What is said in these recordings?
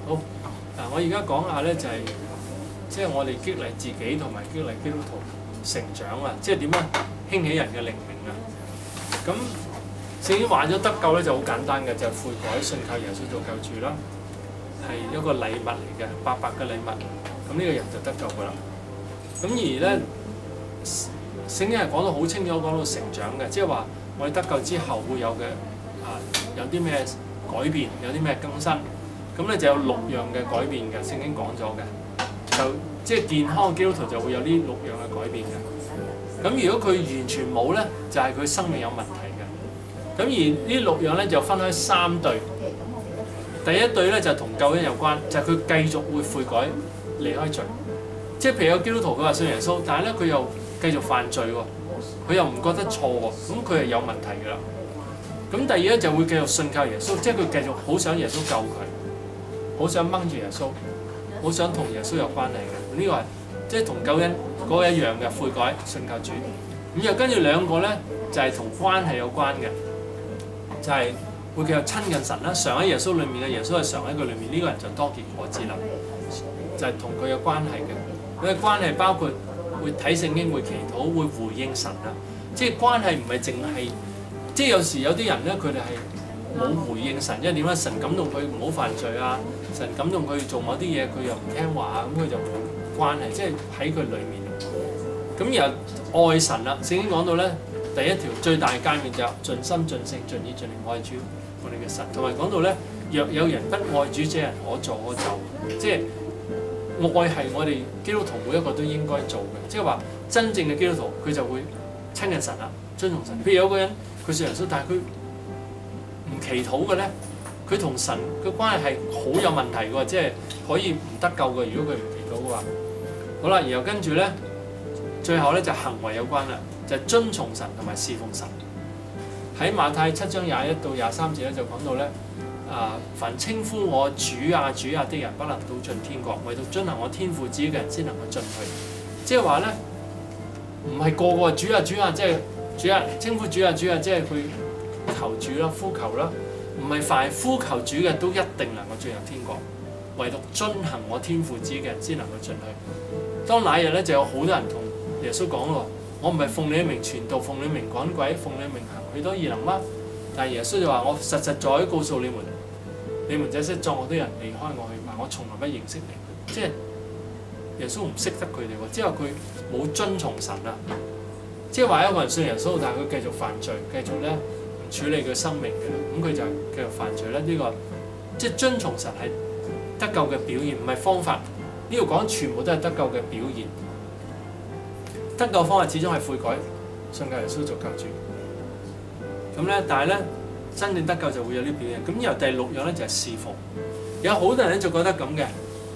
好，我而家講下咧就係、即係我哋激勵自己同埋激勵基督徒成長啊！即係點樣興起人嘅靈命啊！咁聖經話咗得救咧就好簡單嘅，就係、悔改信靠耶穌做救主啦，係一個禮物嚟嘅，白白嘅禮物。咁呢個人就得救噶啦。咁而咧聖經係講到好清楚，講到成長嘅，即係話我哋得救之後會有嘅有啲咩改變，有啲咩更新。咁咧就有6樣嘅改變嘅，聖經講咗嘅，就即係健康嘅基督徒就會有呢6樣嘅改變嘅。咁如果佢完全冇咧，就係佢生命有問題嘅。咁而呢6樣咧就分開3對。第一對咧就同救恩有關，就係佢繼續會悔改離開罪。即係譬如有基督徒佢話信耶穌，但係咧佢又繼續犯罪喎，佢又唔覺得錯喎，咁佢係有問題㗎啦。咁第二咧就會繼續信靠耶穌，即係佢繼續好想耶穌救佢，好想掹住耶穌，好想同耶穌有關係嘅。呢個係即係同救恩嗰個一樣嘅悔改信靠主。咁又跟住2個咧就係同關係有關嘅，就係會繼續親近神啦。常喺耶穌裏面嘅，耶穌係常喺佢裏面，呢個人就多結果子啦。就係同佢有關係嘅。佢嘅關係包括會睇聖經、會祈禱、會回應神啊。即係關係唔係淨係，即係有時有啲人咧，佢哋係冇回應神，因為點解？神感動佢唔好犯罪啊，神感動佢做某啲嘢，佢又唔聽話啊，咁佢就冇關係，即係喺佢裏面。咁然後愛神啦，聖經講到咧，第一條最大嘅誡命就盡心盡性盡意盡力愛主我哋嘅神，同埋講到咧，若有人不愛主，這人可詛可咒，即係。愛係我哋基督徒每一個都應該做嘅，即係話真正嘅基督徒佢就會親近神啦，遵從神。譬如有個人佢信耶穌，但係佢唔祈禱嘅咧，佢同神嘅關係係好有問題嘅，即係可以唔得救嘅。如果佢唔祈禱嘅話，好啦，然後跟住咧，最後咧就行為有關啦，就係遵從神同埋侍奉神。喺馬太7章21到23節咧就講到咧。凡稱呼我主啊主啊的人，不能到進天國，唯獨遵行我天父旨意嘅人先能夠進去。即係話咧，唔係個個主啊主啊，即係主啊稱呼主啊主啊，即係佢求主啦、呼求啦。唔係凡呼求主嘅都一定能夠進入天國，唯獨遵行我天父旨意嘅人先能夠進去。當那日咧，就有好多人同耶穌講咯：我唔係奉你嘅名傳道，奉你嘅名趕鬼，奉你嘅名行許多異能嗎？但係耶穌就話：我實實在在告訴你們。你們這些作惡的人離開我去吧，我從來不認識你。即係耶穌唔識得佢哋喎，即係話佢冇遵從神啊。即係話一個人信耶穌，但係佢繼續犯罪，繼續咧唔處理佢生命嘅，咁佢就繼續犯罪咧。呢個即係遵從神係得救嘅表現，唔係方法。呢度講全部都係得救嘅表現。得救方法始終係悔改，信靠耶穌做救主。咁咧，但係咧。真正得救就會有呢表現，咁由第6樣咧就係侍奉。有好多人咧就覺得咁嘅，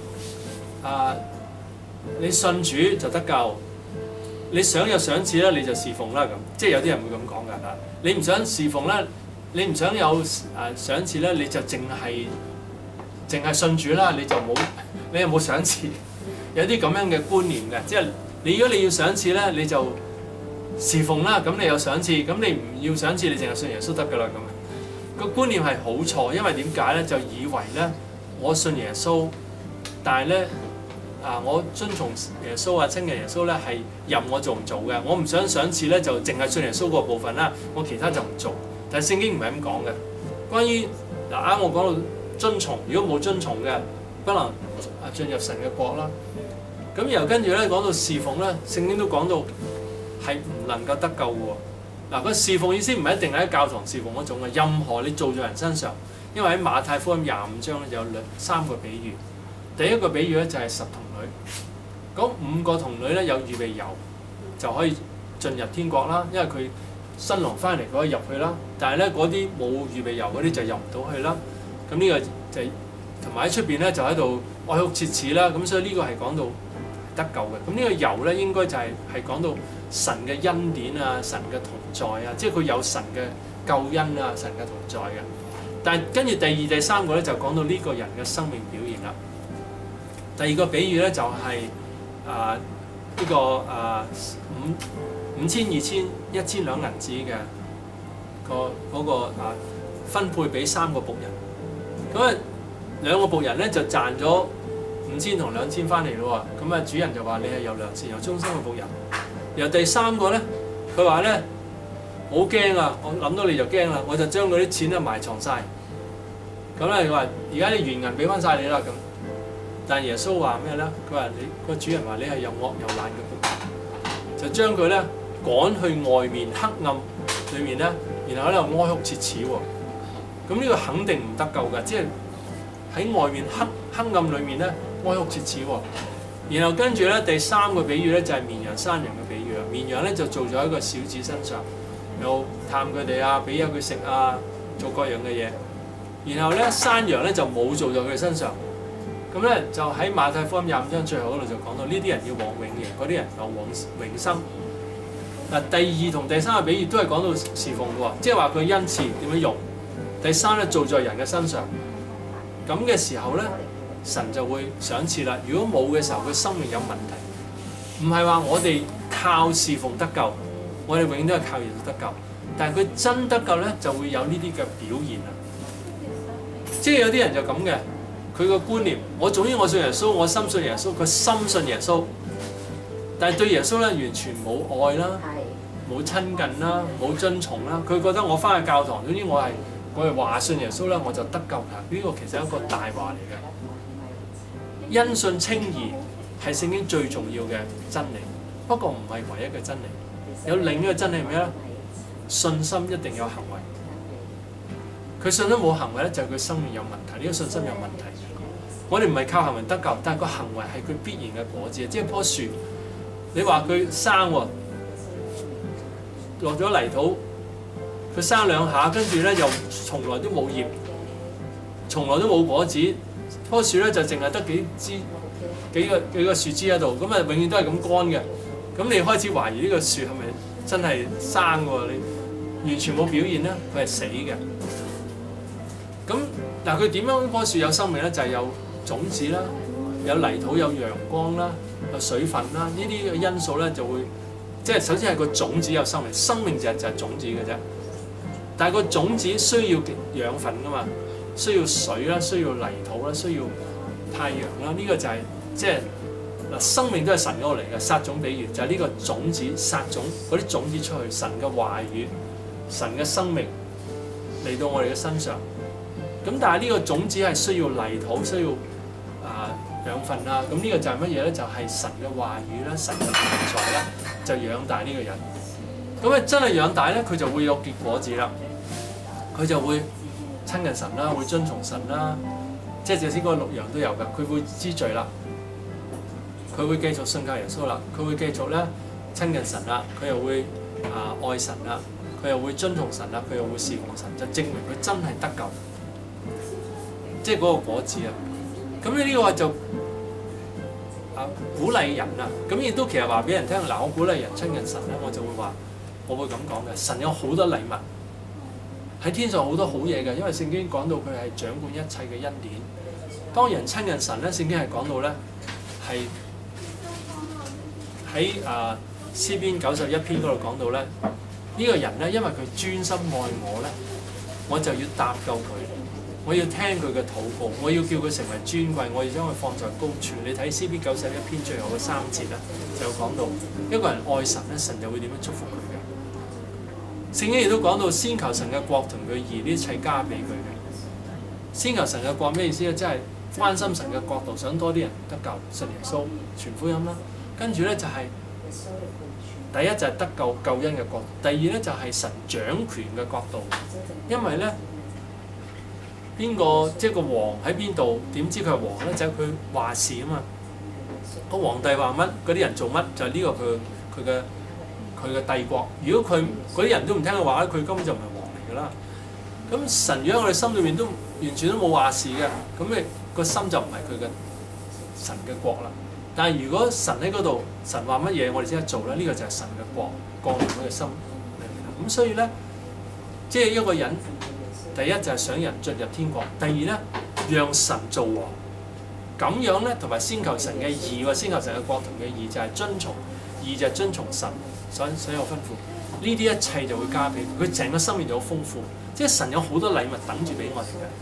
你信主就得救，你想有賞賜咧你就侍奉啦咁，即係有啲人會咁講㗎嚇。你唔想侍奉咧，你唔想有賞賜咧，你就淨係信主啦，你又冇賞賜。有啲咁樣嘅觀念嘅，即係如果你要賞賜咧，你就侍奉啦，咁你有賞賜，咁你唔要賞賜，你淨係信耶穌得㗎啦咁。個觀念係好錯，因為點解咧？就以為咧，我信耶穌，但係咧我遵從耶穌啊，親近耶穌咧係任我做唔做嘅。我唔想賞賜咧，就淨係信耶穌嗰部分啦，我其他就唔做。但係聖經唔係咁講嘅。關於啱我講到遵從，如果冇遵從嘅，不能進入神嘅國啦。咁然後跟住咧講到侍奉咧，聖經都講到係唔能夠得救嘅喎。嗱，個侍奉意思唔係一定喺教堂侍奉嗰種嘅，任何你做在人身上，因為喺馬太福音25章咧就有3個比喻。第一個比喻咧就係10童女，嗰5個童女咧有預備油就可以進入天國啦，因為佢新郎翻嚟佢可以入去啦。但係咧嗰啲冇預備油嗰啲就入唔到去啦。咁呢個就同埋喺出邊咧就喺度愛哭切齒啦。咁所以呢個係講到得救嘅。咁呢個油咧應該就係講到神嘅恩典啊，神嘅同在啊，即係佢有神嘅救恩啊，神嘅同在嘅。但係跟住第2、第3個咧就講到呢個人嘅生命表現啦。第2個比喻咧就係呢個5,000、2,000、1,000兩銀子嘅嗰個分配俾3個僕人。咁啊兩個僕人咧就賺咗5000同2000翻嚟咯喎。咁啊主人就話你係有良善有忠心嘅僕人。然後第三個咧，佢話咧好驚啊！我諗到你就驚啦，我就將嗰啲錢咧埋藏晒。咁咧佢話而家啲原銀俾翻晒你啦咁。但係耶穌話咩咧？佢話你個主人話你係又惡又懶嘅僕人，就將佢咧趕去外面黑暗裏面咧，然後喺度哀哭切齒喎。咁呢個肯定唔得救㗎，即係喺外面黑暗裏面咧哀哭切齒喎。然後跟住咧第三個比喻咧就係綿羊山羊嘅比喻啦。綿羊咧就做咗喺個小子身上，又探佢哋啊，俾嘢佢食啊，做各樣嘅嘢。然後咧山羊咧就冇做咗佢身上。咁咧就喺馬太福音25章最後嗰度就講到呢啲人要往永刑，嗰啲人就往永生。嗱，第二同第三個比喻都係講到侍奉嘅喎，即係話佢恩賜點樣用。第三咧做在人嘅身上，咁嘅時候咧神就會賞賜啦。如果冇嘅時候，佢生命有問題，唔係話我哋靠侍奉得救，我哋永遠都係靠耶穌得救。但係佢真得救咧，就會有呢啲嘅表現啦。即係有啲人就咁嘅。佢個觀念，我總之我信耶穌，我深信耶穌，佢深信耶穌，但係對耶穌咧完全冇愛啦，冇親近啦，冇遵從啦。佢覺得我翻去教堂，總之我係話信耶穌啦，我就得救啦。呢個其實係一個大話嚟嘅。因信稱義係聖經最重要嘅真理，不過唔係唯一嘅真理。有另一個真理係咩咧？信心一定有行為。佢信心冇行為咧，就係佢生命有問題。呢個信心有問題。我哋唔係靠行為得救，但係個行為係佢必然嘅果子。即係棵樹，你話佢生喎，落咗泥土，佢生兩下，跟住咧又從來都冇葉，從來都冇果子。棵樹咧就淨係得幾個樹枝喺度，咁啊永遠都係咁乾嘅。咁你開始懷疑呢個樹係咪真係生喎？你完全冇表現咧，佢係死嘅。咁嗱，佢點樣棵樹有生命咧？就係有種子啦，有泥土，有陽光啦，有水分啦，呢啲嘅因素咧就會，即係首先係個種子有生命，生命就係種子嘅啫。但係個種子需要養分噶嘛，需要水啦，需要泥土啦，需要太陽啦。呢個就係即係嗱，生命都係神嗰個嚟嘅，撒種比喻就係呢個種子撒種，嗰啲種子出去，神嘅話語，神嘅生命嚟到我哋嘅身上。咁但係呢個種子係需要泥土，需要養分啦。咁呢個就係乜嘢咧？就係神嘅話語啦，神嘅同在啦，就養大呢個人。咁啊真係養大咧，佢就會有結果子啦。佢就會親近神啦，會遵從神啦。即係頭先嗰個6樣都有㗎。佢會知罪啦，佢會繼續信靠耶穌啦，佢會繼續咧親近神啦，佢又會愛神啦，佢又會遵從神啦，佢又會侍奉神，就證明佢真係得救。即係嗰個果子啊！咁呢個就鼓勵人啊！咁亦都其實話俾人聽嗱，我鼓勵人親近神咧，我就會話，我會咁講嘅。神有好多禮物喺天上，好多好嘢嘅，因為聖經講到佢係掌管一切嘅恩典。當人親近神咧，聖經係講到咧係喺詩篇91篇嗰度講到咧，呢個人咧，因為佢專心愛我咧，我就要搭救佢。我要聽佢嘅禱告，我要叫佢成為尊貴，我要將佢放在高處。你睇詩篇91篇最後嘅3節咧，就講到一個人愛神咧，神就會點樣祝福佢嘅。聖經亦都講到先求神嘅國同佢義，呢一切加俾佢嘅。先求神嘅國咩意思咧？即係關心神嘅國度，想多啲人得救，信耶穌，傳福音啦。跟住咧就係、第一就係得救救恩嘅國度，第二咧就係神掌權嘅國度，因為咧。邊個即係個王喺邊度？點知佢係王咧？就係佢話事啊嘛。個皇帝話乜，嗰啲人做乜，就係呢個佢嘅帝國。如果佢嗰啲人都唔聽佢話咧，佢根本就唔係王嚟㗎啦。咁神如果我哋心裏面都完全都冇話事嘅，咁你個心就唔係佢嘅神嘅國啦。但係如果神喺嗰度，神話乜嘢，我哋即刻做咧，呢個就係神嘅國降臨喺佢心裏面。咁所以咧，即係一個人。第一就係想人進入天國，第二咧讓神做王，咁樣咧同埋先求神嘅義喎，先求神嘅國同嘅義就係遵從，義就係遵從神所有吩咐，呢啲一切就會加俾佢，佢成個生命就好豐富，即係神有好多禮物等住俾我哋嘅。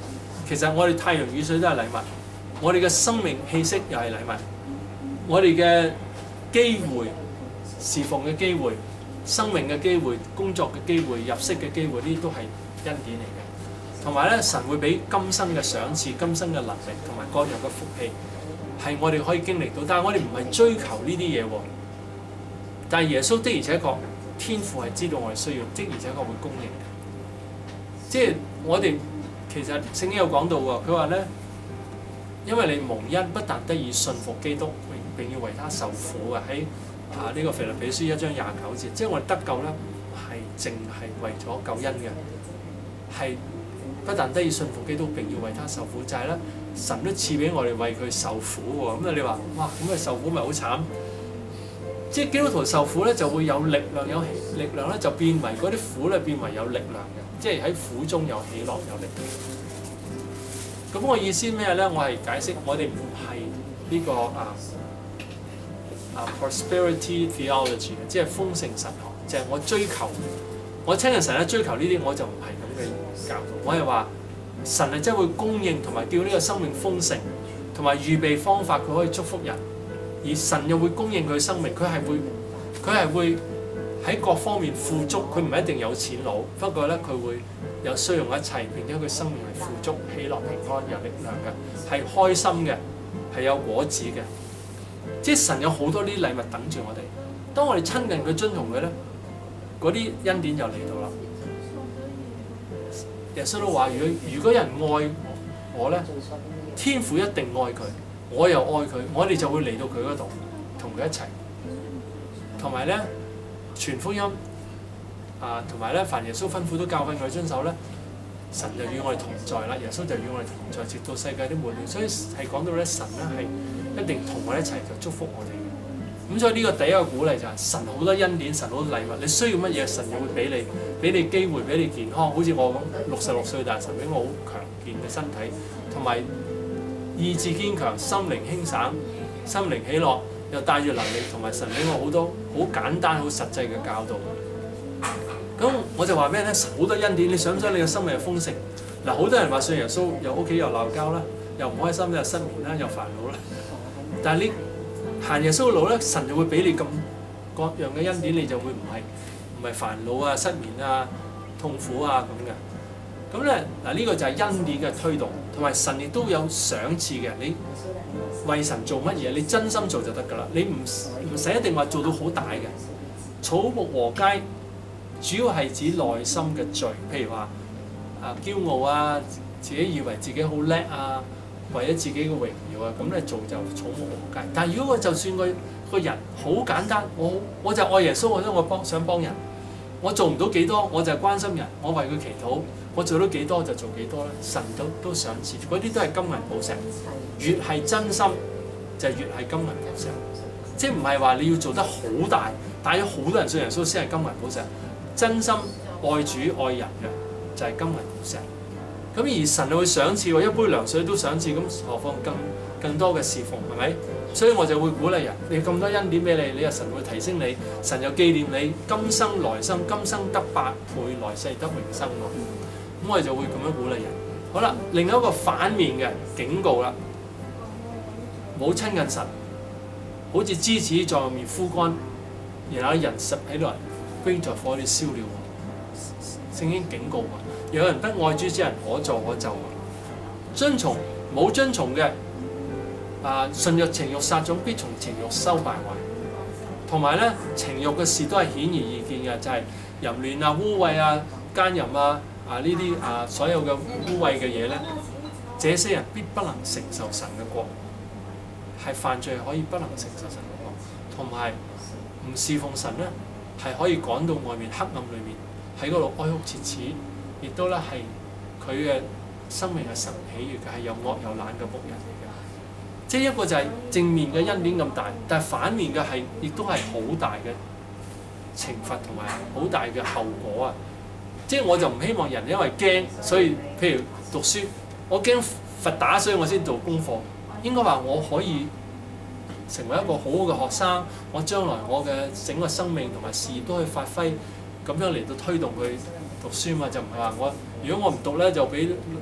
其實我哋太陽雨水都係禮物，我哋嘅生命氣息又係禮物，我哋嘅機會、侍奉嘅機會、生命嘅機會、工作嘅機會、入息嘅機會，呢啲都係恩典嚟嘅。同埋咧，神會俾今生嘅賞賜、今生嘅能力同埋各樣嘅福氣，係我哋可以經歷到。但係我哋唔係追求呢啲嘢喎。但係耶穌的而且確天父係知道我哋需要，的而且確會供應嘅。即係我哋其實聖經有講到喎，佢話咧，因為你蒙恩不但得以信服基督，並要為他受苦嘅。喺呢個腓立比書1章29節，即係我哋得救咧，係淨係為咗救恩嘅，係不但得以信服基督，並要為他受苦，就係咧神都賜俾我哋為佢受苦喎。咁啊你話哇，咁啊受苦咪好慘？即係基督徒受苦咧，就會有力量，有力量咧就變為嗰啲苦咧變為有力量嘅，即係喺苦中有喜樂有力量。咁我意思咩咧？我係解釋我哋唔係呢個prosperity theology 嘅，即係豐盛神學，就係我追求我親近神咧，追求呢啲我就唔係咁嘅教導。我係話神係真會供應同埋叫呢個生命豐盛，同埋預備方法佢可以祝福人。而神又會供應佢生命，佢係會喺各方面富足，佢唔係一定有錢佬，不過咧佢會有需用一切，並且佢生命係富足、喜樂、平安、有力量嘅，係開心嘅，係有果子嘅。即係神有好多呢啲禮物等住我哋，當我哋親近佢、遵從佢咧，嗰啲恩典就嚟到啦。耶穌都話：如果有人愛我咧，天父一定愛佢。我又愛佢，我哋就會嚟到佢嗰度，同佢一齊，同埋咧傳福音，同埋咧凡耶穌吩咐都教訓佢遵守咧，神就與我哋同在啦。耶穌就與我哋同在，直到世界的末了。所以係講到咧，神咧係一定同我哋一齊就祝福我哋嘅。咁所以呢個第一個鼓勵就係神好多恩典，神好多禮物。你需要乜嘢，神就會俾你，俾你機會，俾你健康。好似我咁66歲，但係神俾我好強健嘅身體，同埋意志堅強，心靈輕省，心靈喜樂，又帶住能力，同埋神俾我好多好簡單、好實際嘅教導。咁我就話咩咧？好多恩典，你想唔想你嘅生命係豐盛？嗱，好多人話信耶穌，又屋企又鬧交啦，又唔開心，又失眠啦，又煩惱啦。但係你行耶穌嘅路咧，神就會俾你咁各樣嘅恩典，你就會唔係煩惱啊、失眠啊、痛苦啊咁嘅。咁咧嗱，呢個就係恩典嘅推動，同埋神亦都有賞賜嘅。你為神做乜嘢，你真心做就得㗎啦。你唔使一定話做到好大嘅。草木禾秸主要係指內心嘅罪，譬如話驕傲啊，自己以為自己好叻啊，為咗自己嘅榮耀啊，咁咧做就草木禾秸。但係如果我就算個人好簡單，我就愛耶穌，我想幫人，我做唔到幾多，我就關心人，我為佢祈禱。我做到幾多就做幾多咧，神都賞賜，嗰啲都係金銀寶石。越係真心就越係金銀寶石，即係唔係話你要做得好大，帶咗好多人信耶穌先係金銀寶石。真心愛主愛人嘅就係金銀寶石。咁而神會賞賜喎，一杯涼水都賞賜，咁何況更多嘅侍奉係咪？所以我就會鼓勵人，你咁多恩典俾你，你又神會提升你，神又紀念你，今生來生，今生得8倍，來世得永生喎。咁我哋就會咁樣鼓勵人。好啦，另一個反面嘅警告啦，冇親近神，好似枝子在外面枯乾，然後人實喺度歸在火裏燒了。聖經警告啊，有人不愛主之人可詛可咒。冇遵從嘅順著情慾撒種，必從情慾收敗壞。同埋咧，情慾嘅事都係顯而易見嘅，就係淫亂啊、污穢啊、奸淫啊。呢啲所有嘅污穢嘅嘢咧，這些人必不能承受神嘅國，係犯罪可以不能承受神嘅國，同埋唔侍奉神咧，係可以趕到外面黑暗裏面，喺嗰度哀哭切齒，亦都咧係佢嘅生命係神喜悅嘅，係又惡又懶嘅僕人嚟嘅。即係一個就係正面嘅恩典咁大，但係反面嘅係亦都係好大嘅懲罰同埋好大嘅後果啊！即係我就唔希望人因為驚，所以譬如讀書，我驚罰打，所以我先做功課。應該話我可以成為一個好好嘅學生，我將來我嘅整個生命同埋事業都可以發揮，咁樣嚟到推動佢讀書嘛，就唔係話如果我唔讀咧，就俾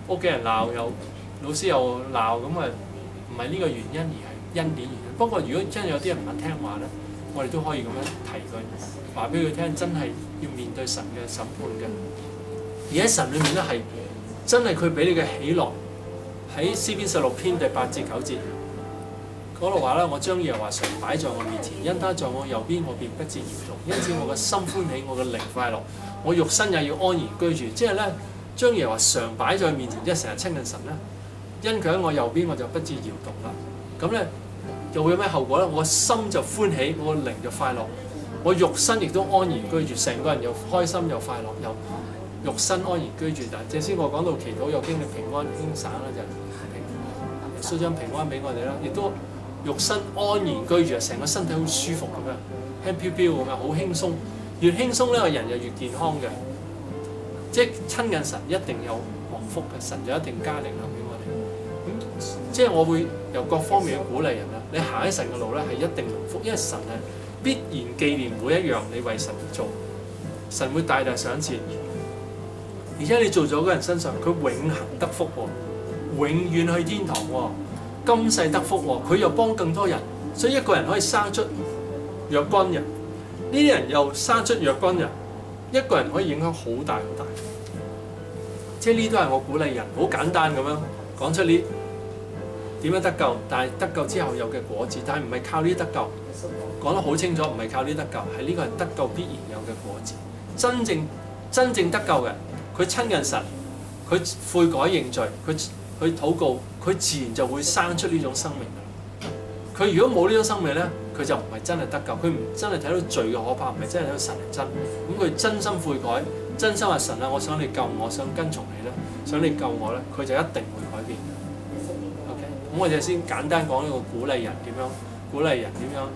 屋企人鬧又老師又鬧，咁啊唔係呢個原因，而係恩典原因。不過如果真係有啲人唔肯聽話咧，我哋都可以咁樣提佢，話俾佢聽，真係要面對神嘅審判嘅。而喺神裏面咧係真係佢俾你嘅喜樂，喺詩篇16篇第8至9節嗰度話咧，我將耶和華常擺在我面前，因他在我右邊，我便不致搖動。因此我嘅心歡喜，我嘅靈快樂，我肉身也要安然居住。即係咧，將耶和華常擺在面前，即係成日親近神咧。因佢喺我右邊，我就不致搖動啦。咁咧又會有咩後果咧？我心就歡喜，我個靈就快樂，我肉身亦都安然居住，成個人又開心又快樂，又肉身安然居住。但係正先我講到祈禱又經歷平安輕省啦，就係耶穌將平安俾我哋啦，亦都肉身安然居住，成個身體好舒服咁樣，輕飄飄咁樣，好輕鬆。越輕鬆呢個人就越健康嘅。即係親近神一定有蒙福嘅，神就一定加力量俾我哋。即係我會由各方面去鼓勵人啦。你行喺神嘅路咧，係一定蒙福，因為神係必然紀念每一樣你為神而做，神會大大賞賜。而且你做咗嗰人身上，佢永恆得福喎，永遠去天堂喎。今世得福喎，佢又幫更多人，所以一個人可以生出若干人，呢啲人又生出若干人，一個人可以影響好大好大。即係呢都係我鼓勵人，好簡單咁樣講出呢點樣得救，但係得救之後有嘅果子，但係唔係靠呢得救，講得好清楚，唔係靠呢得救，係呢個係得救必然有嘅果子。真正得救嘅，佢親近神，佢悔改認罪，佢禱告，佢自然就會生出呢種生命啦。佢如果冇呢種生命咧，佢就唔係真係得救，佢唔真係睇到罪嘅可怕，唔係真係睇到神係真。咁佢真心悔改，真心話神啊，我想你救我，想跟從你咧，想你救我咧，佢就一定會改變。OK，咁我哋先簡單講呢個鼓勵人點樣，鼓勵人點樣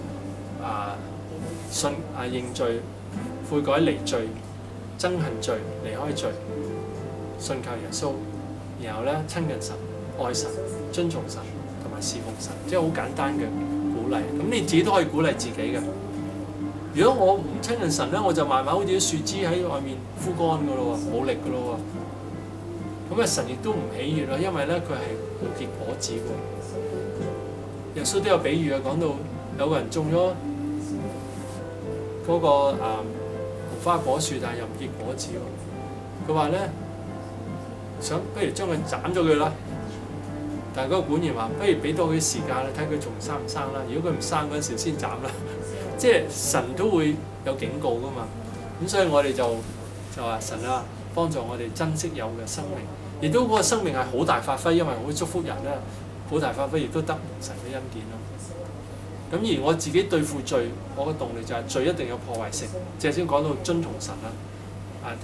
認罪、悔改離罪、憎恨罪、離開罪、信靠耶穌。然後咧親近神、愛神、遵從神同埋侍奉神，即係好簡單嘅鼓勵。咁你自己都可以鼓勵自己嘅。如果我唔親近神咧，我就慢慢好似啲樹枝喺外面枯乾噶咯喎，冇力噶咯喎。咁啊神亦都唔喜悅啦，因為咧佢係冇結果子喎。耶穌都有比喻啊，講到有個人種咗嗰個無花果樹，但係又唔結果子喎。佢話咧，不如將佢斬咗佢啦，但係嗰個管員話：不如俾多佢時間啦，睇佢仲生唔生啦。如果佢唔生嗰陣時先斬啦。即係神都會有警告噶嘛。咁所以我哋就話神啊，幫助我哋珍惜有嘅生命，亦都嗰個生命係好大發揮，因為好祝福人咧，好大發揮，亦都得神嘅恩典咯。咁而我自己對付罪，我嘅動力就係罪一定有破壞性。即係先講到遵從神啦。第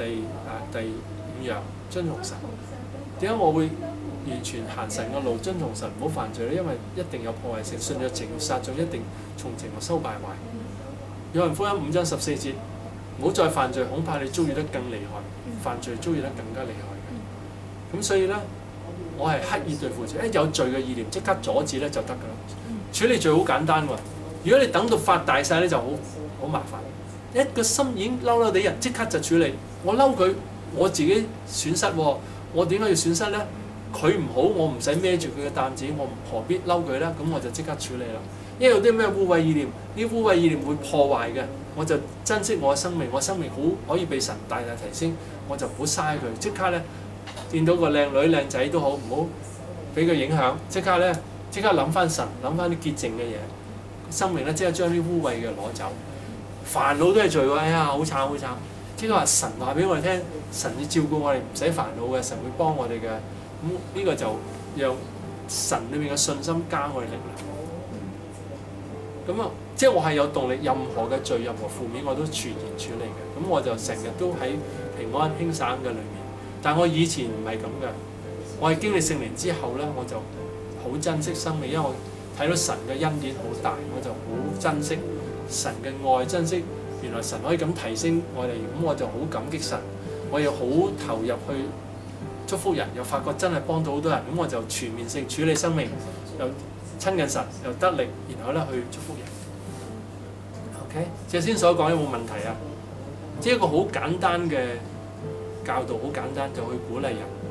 5樣遵從神。點解我會完全行神嘅路，遵從神，唔好犯罪咧？因為一定有破壞性，順着情欲撒種，一定從情欲收敗壞。約翰福音5章14節，唔好再犯罪，恐怕你遭遇得更厲害，犯罪遭遇得更加厲害嘅。咁所以咧，我係刻意對付罪，一有罪嘅意念即刻阻止咧就得㗎啦。處理罪好簡單喎，如果你等到發大晒咧就好麻煩。一個心已經嬲地人，即刻就處理。我嬲佢，我自己損失喎。我點解要損失咧？佢唔好，我唔使孭住佢嘅擔子，我何必嬲佢咧？咁我就即刻處理啦。因為有啲咩污穢意念，呢污穢意念會破壞嘅，我就珍惜我嘅生命，我生命好可以被神大大提升，我就唔好嘥佢。即刻咧見到個靚女靚仔都好，唔好俾佢影響。即刻諗翻神，諗翻啲潔淨嘅嘢，生命咧即刻將啲污穢嘅攞走。煩惱都係罪喎，哎呀好慘好慘！即係話神話俾我哋聽，神要照顧我哋，唔使煩惱嘅，神會幫我哋嘅。咁呢個就讓神裏面嘅信心加我哋力量。咁啊，即係我係有動力，任何嘅罪、任何負面我都全然處理嘅。咁我就成日都喺平安輕省嘅裏面。但我以前唔係咁嘅，我係經歷聖靈之後咧，我就好珍惜生命，因為我睇到神嘅恩典好大，我就好珍惜神嘅愛，珍惜原來神可以咁提升我哋，咁我就好感激神，我又好投入去祝福人，又發覺真係幫到好多人，咁我就全面性處理生命，又親近神，又得力，然後咧去祝福人。OK， 即係先所講有冇問題啊？即係一個好簡單嘅教導，好簡單就去鼓勵人，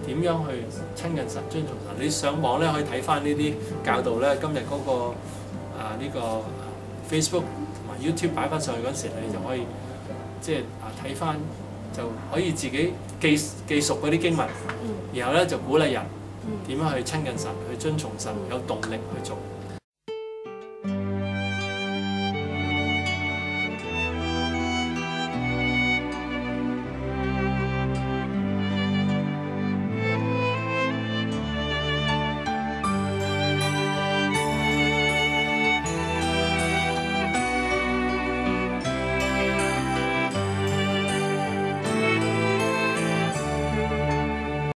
點樣去親近神、遵從神。你上網咧可以睇翻呢啲教導咧，今日嗰個呢個 Facebook 同埋 YouTube 擺翻上去嗰時，你就可以即係睇翻，就可以自己記熟嗰啲經文，然後咧就鼓勵人點樣去親近神、去遵從神，有動力去做。